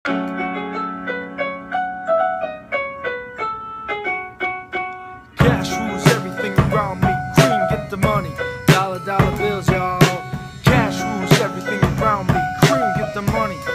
Cash rules everything around me. Cream, get the money. Dollar bills, y'all. Cash rules everything around me. Cream, get the money.